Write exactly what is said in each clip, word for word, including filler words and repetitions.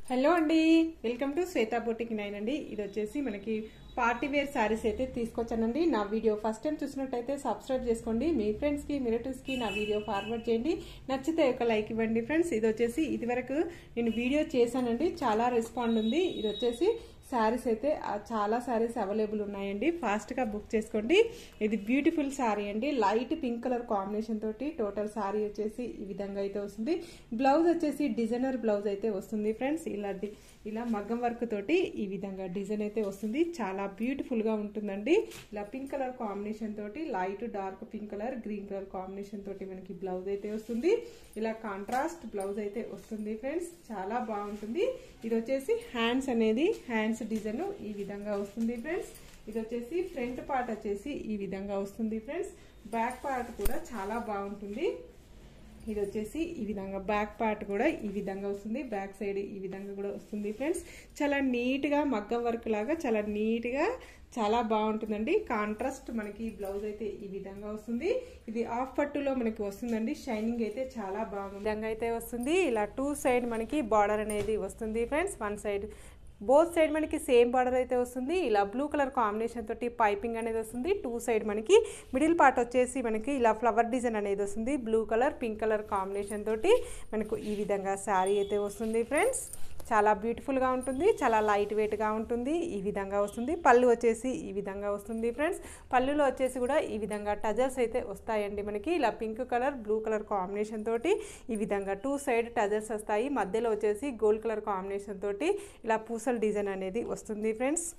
Hello అండి, welcome to Shweta boutique nine అండి. ఇది వచ్చేసి మనకి పార్టీ వేర్ శారీస్ అయితే తీసుకొచ్చానండి. నా వీడియో ఫస్ట్ టైం చూసినట్టయితే సబ్స్క్రైబ్ చేసుకోండి. మీ ఫ్రెండ్స్కి రిలేటివ్స్కి నా వీడియో ఫార్వర్డ్ చేయండి. నచ్చితే ఒక లైక్ ఇవ్వండి ఫ్రెండ్స్. ఇది వచ్చేసి ఇది వరకు నేను వీడియో చేశానండి, చాలా రెస్పాండ్ ఉంది. ఇది వచ్చేసి శారీస్ అయితే చాలా శారీస్ అవైలబుల్ ఉన్నాయండి, ఫాస్ట్గా బుక్ చేసుకోండి. ఇది బ్యూటిఫుల్ శారీ అండి, లైట్ పింక్ కలర్ కాంబినేషన్ తోటి టోటల్ శారీ వచ్చేసి ఈ విధంగా అయితే వస్తుంది. బ్లౌజ్ వచ్చేసి డిజైనర్ బ్లౌజ్ అయితే వస్తుంది ఫ్రెండ్స్. ఇలా ఇలా మగ్గం వర్క్ తోటి ఈ విధంగా డిజైన్ అయితే వస్తుంది, చాలా బ్యూటిఫుల్ గా ఉంటుందండి. ఇలా పింక్ కలర్ కాంబినేషన్ తోటి light dark pink colour green colour combination తోటి మనకి బ్లౌజ్ అయితే వస్తుంది. ఇలా కాంట్రాస్ట్ బ్లౌజ్ అయితే వస్తుంది ఫ్రెండ్స్, చాలా బాగుంటుంది. ఇది వచ్చేసి హ్యాండ్స్ అనేది హ్యాండ్స్ డిజైన్ ఈ విధంగా వస్తుంది ఫ్రెండ్స్. ఇది వచ్చేసి ఫ్రంట్ పార్ట్ వచ్చేసి ఈ విధంగా వస్తుంది ఫ్రెండ్స్. బ్యాక్ పార్ట్ కూడా చాలా బాగుంటుంది. ఇది వచ్చేసి ఈ విధంగా బ్యాక్ పార్ట్ కూడా ఈ విధంగా వస్తుంది, బ్యాక్ సైడ్ ఈ విధంగా కూడా వస్తుంది ఫ్రెండ్స్. చాలా నీట్గా మగ్గం వర్క్ లాగా చాలా నీట్గా చాలా బాగుంటుందండి. కాంట్రాస్ట్ మనకి బ్లౌజ్ అయితే ఈ విధంగా వస్తుంది. ఇది ఆఫ్ పట్టులో మనకి వస్తుందండి, షైనింగ్ అయితే చాలా బాగుంది విధంగా అయితే వస్తుంది. ఇలా టూ సైడ్ మనకి బార్డర్ అనేది వస్తుంది friends. One side both side మనకి సేమ్ బార్డర్ అయితే వస్తుంది. ఇలా బ్లూ కలర్ కాంబినేషన్ తోటి పైపింగ్ అనేది వస్తుంది. టూ సైడ్ మనకి మిడిల్ పార్ట్ వచ్చేసి మనకి ఇలా ఫ్లవర్ డిజైన్ అనేది వస్తుంది. Blue colour pink colour combination తోటి మనకు ఈ విధంగా శారీ అయితే వస్తుంది ఫ్రెండ్స్. చాలా బ్యూటిఫుల్గా ఉంటుంది, చాలా లైట్ వెయిట్గా ఉంటుంది. ఈ విధంగా వస్తుంది. పళ్ళు వచ్చేసి ఈ విధంగా వస్తుంది ఫ్రెండ్స్. పళ్ళులో వచ్చేసి కూడా ఈ విధంగా టజల్స్ అయితే వస్తాయండి మనకి. ఇలా pink colour blue colour combination తోటి ఈ విధంగా టూ సైడ్ టజల్స్ వస్తాయి. మధ్యలో వచ్చేసి గోల్డ్ కలర్ కాంబినేషన్ తోటి ఇలా పూసల డిజైన్ అనేది వస్తుంది ఫ్రెండ్స్.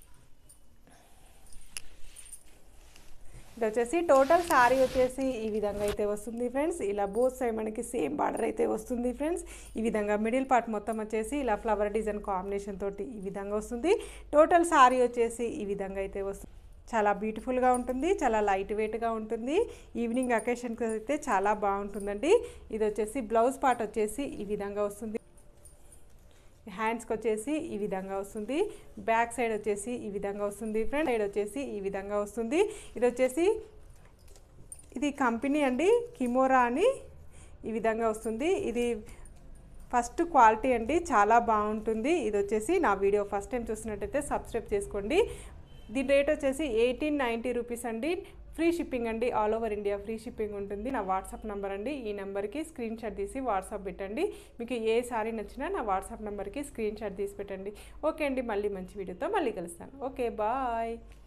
ఇది వచ్చేసి టోటల్ శారీ వచ్చేసి ఈ విధంగా అయితే వస్తుంది ఫ్రెండ్స్. ఇలా బోత్ సైడ్ మనకి సేమ్ బార్డర్ అయితే వస్తుంది ఫ్రెండ్స్. ఈ విధంగా మిడిల్ పార్ట్ మొత్తం వచ్చేసి ఇలా ఫ్లవర్ డిజైన్ కాంబినేషన్ తోటి ఈ విధంగా వస్తుంది. టోటల్ శారీ వచ్చేసి ఈ విధంగా అయితే వస్తుంది. చాలా బ్యూటిఫుల్గా ఉంటుంది, చాలా లైట్ వెయిట్గా ఉంటుంది. ఈవినింగ్ అకేషన్కి అయితే చాలా బాగుంటుందండి. ఇది వచ్చేసి బ్లౌజ్ పార్ట్ వచ్చేసి ఈ విధంగా వస్తుంది. హ్యాండ్స్కి వచ్చేసి ఈ విధంగా వస్తుంది. బ్యాక్ సైడ్ వచ్చేసి ఈ విధంగా వస్తుంది. ఫ్రంట్ సైడ్ వచ్చేసి ఈ విధంగా వస్తుంది. ఇది వచ్చేసి ఇది కంపెనీ అండి, కిమోరా అని ఈ విధంగా వస్తుంది. ఇది ఫస్ట్ క్వాలిటీ అండి, చాలా బాగుంటుంది. ఇది వచ్చేసి నా వీడియో ఫస్ట్ టైం చూసినట్టయితే సబ్స్క్రైబ్ చేసుకోండి. దీని రేట్ వచ్చేసి ఎయిటీన్ నైంటీ రూపీస్ అండి. ఫ్రీ షిప్పింగ్ అండి, all over India free shipping ఉంటుంది. నా వాట్సాప్ నెంబర్ అండి, ఈ నెంబర్కి స్క్రీన్ షాట్ తీసి వాట్సాప్ పెట్టండి. మీకు ఏ సారీ నచ్చినా నా వాట్సాప్ నెంబర్కి స్క్రీన్ షాట్ తీసి పెట్టండి. ఓకే అండి, మళ్ళీ మంచి వీడియోతో మళ్ళీ కలుస్తాను. Okay, bye.